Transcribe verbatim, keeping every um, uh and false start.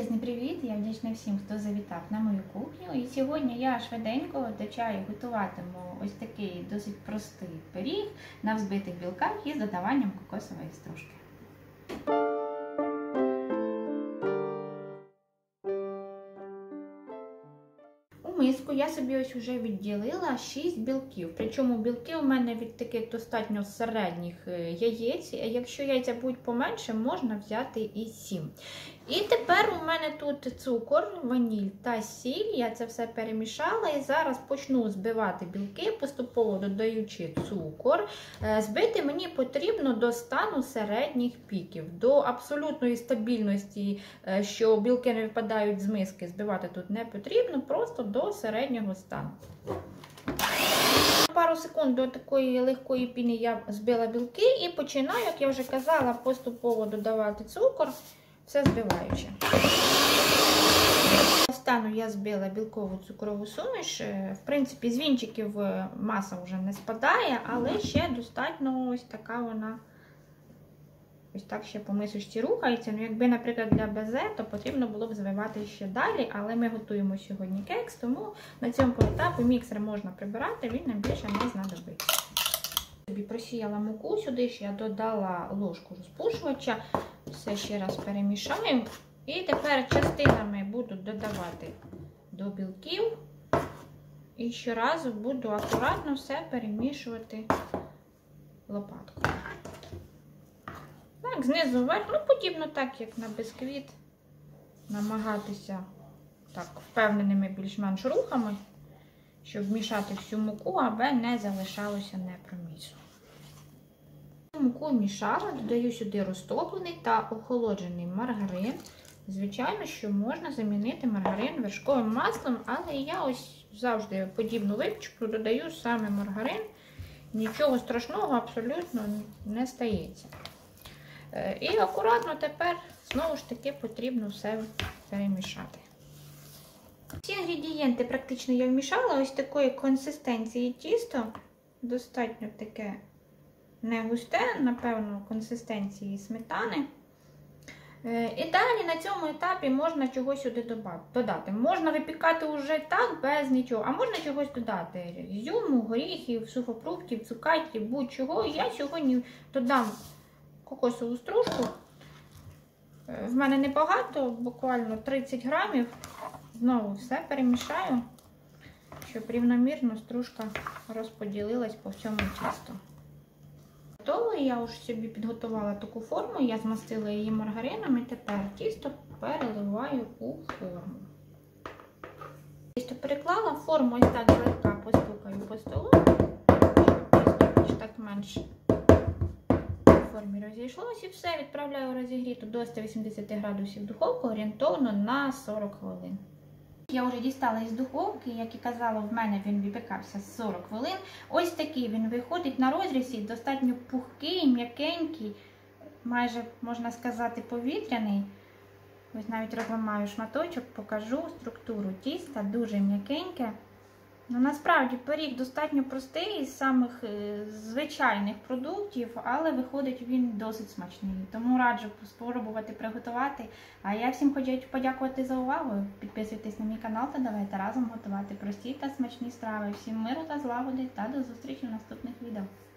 Величезний привіт! Я вдячна всім, хто завітав на мою кухню. І сьогодні я швиденько до чаю готуватиму ось такий досить простий пиріг на взбитих білках із додаванням кокосової стружки. У миску я собі ось вже відділила шість білків. Причому білки у мене від таких достатньо середніх яєць. Якщо яйця будуть поменше, можна взяти і сім. І тепер у мене тут цукор, ваніль та сіль. Я це все перемішала і зараз почну збивати білки, поступово додаючи цукор. Збити мені потрібно до стану середніх піків. До абсолютної стабільності, що білки не випадають з миски, збивати тут не потрібно, просто до середнього стану. Пару секунд до такої легкої піни я збила білки і починаю, як я вже казала, поступово додавати цукор, все збиваючи. Стану я збила білкову цукрову суміш. В принципі, з вінчиків маса вже не спадає, але ще достатньо ось така вона, ось так ще по мисочці рухається. Ну, якби, наприклад, для безе, то потрібно було б звивати ще далі, але ми готуємо сьогодні кекс, тому на цьому етапі міксер можна прибирати, він нам більше не знадобиться. Собі просіяла муку, сюди ще я додала ложку розпушувача, все ще раз перемішаю. І тепер частинами буду додавати до білків. І щоразу буду акуратно все перемішувати лопаткою. Так, знизу вверх, ну, подібно так, як на бисквіт, намагатися так впевненими більш-менш рухами, щоб вмішати всю муку, аби не залишалося непромісу. Муку мішала, додаю сюди розтоплений та охолоджений маргарин. Звичайно, що можна замінити маргарин вершковим маслом, але я ось завжди подібну випічку додаю саме маргарин. Нічого страшного абсолютно не стається. І акуратно тепер, знову ж таки, потрібно все перемішати. Всі інгредієнти практично я вмішала, ось такої консистенції тісто, достатньо таке не густе, напевно, консистенції сметани. І далі на цьому етапі можна чогось сюди додати. Можна випікати вже так, без нічого, а можна чогось додати. Ізюму, горіхів, сухофруктів, цукатів, будь-чого. Я сьогодні додам кокосову стружку. В мене небагато, буквально тридцять грамів. Знову все перемішаю, щоб рівномірно стружка розподілилась по всьому тісту. Готово, я вже собі підготувала таку форму, я змастила її маргарином і тепер тісто переливаю у форму. Тісто переклала, форму ось так злегка постукаю по столу, щоб тісто так менш в формі розійшлося, і все, відправляю розігріту до ста вісімдесяти градусів духовку орієнтовно на сорок хвилин. Я вже дістала із духовки, як і казала, в мене він випікався сорок хвилин. Ось такий він виходить на розрізі, достатньо пухкий, м'якенький, майже, можна сказати, повітряний. Ось навіть розламаю шматочок, покажу структуру тіста, дуже м'якеньке. Ну, насправді пиріг достатньо простий, із самих звичайних продуктів, але виходить він досить смачний. Тому раджу спробувати приготувати. А я всім хочу подякувати за увагу. Підписуйтесь на мій канал та давайте разом готувати прості та смачні страви. Всім миру та злагоди та до зустрічі в наступних відео.